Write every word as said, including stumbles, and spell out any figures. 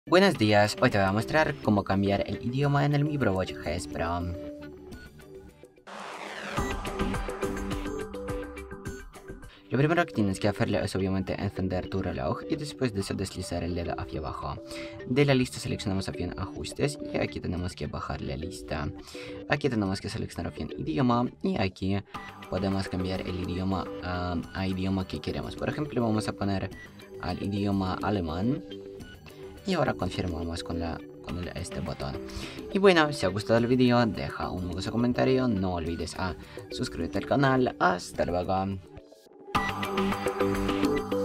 Buenos días, hoy te voy a mostrar cómo cambiar el idioma en el Mi Bro Watch G S Pro. Lo primero que tienes que hacerle es obviamente encender tu reloj y después de eso deslizar el dedo hacia abajo. De la lista seleccionamos opción ajustes y aquí tenemos que bajar la lista. Aquí tenemos que seleccionar opción idioma y aquí podemos cambiar el idioma um, a idioma que queremos. Por ejemplo, vamos a poner al idioma alemán. Y ahora confirmamos con, la, con el, este botón. Y bueno, si ha gustado el vídeo, deja un me gusta, comentario, no olvides a suscribirte al canal. Hasta luego.